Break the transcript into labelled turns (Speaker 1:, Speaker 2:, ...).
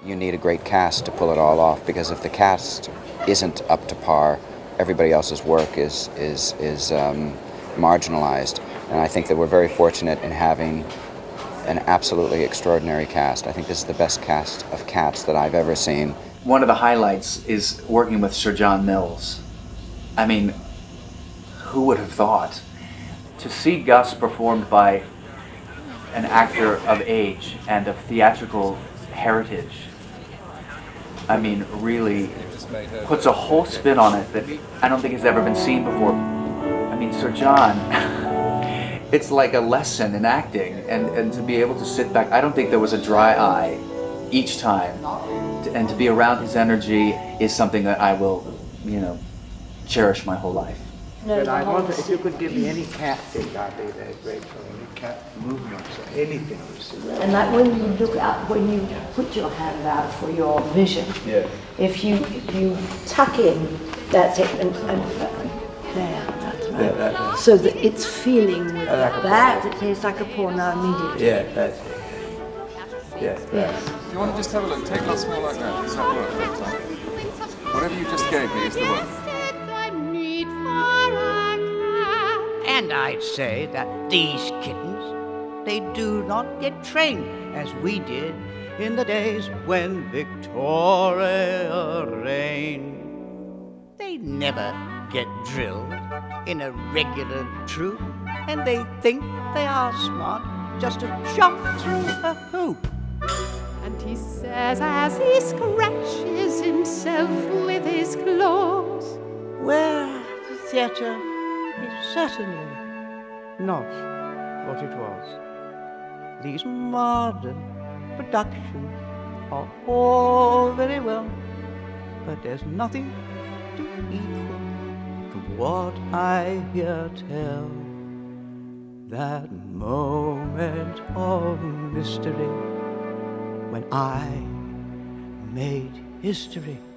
Speaker 1: You need a great cast to pull it all off, because if the cast isn't up to par, everybody else's work is marginalized. And I think that we're very fortunate in having an absolutely extraordinary cast. I think this is the best cast of cats that I've ever seen.
Speaker 2: One of the highlights is working with Sir John Mills. I mean, who would have thought? To see Gus performed by an actor of age and of theatrical heritage, I mean, really puts a whole spin on it that I don't think has ever been seen before. I mean, Sir John, it's like a lesson in acting, and to be able to sit back, I don't think there was a dry eye each time, and to be around his energy is something that I will, you know, cherish my whole life.
Speaker 3: But I wonder if you could give me any cat thing, I'd be very grateful. Any cat movements or anything.
Speaker 4: And like when you look up, when you put your hand out for your vision,
Speaker 3: yeah.
Speaker 4: if you tuck in, that's it, and there, that's right.
Speaker 3: Yeah, that's
Speaker 4: so that it's feeling with
Speaker 3: like
Speaker 4: that, it tastes like a paw now immediately.
Speaker 3: Yeah, that's it. Yeah.
Speaker 4: Yes.
Speaker 5: Do you want to just have a look? Take lots more like that. Does that work that time? Whatever you just gave me is the one.
Speaker 6: And I'd say that these kittens, they do not get trained as we did in the days when Victoria reigned. They never get drilled in a regular troop, and they think they are smart just to jump through a hoop.
Speaker 7: And he says as he scratches himself with his claws,
Speaker 6: Well, the theatre is certainly not what it was. These modern productions are all very well, but there's nothing to equal to what I hear tell. That moment of mystery when I made history.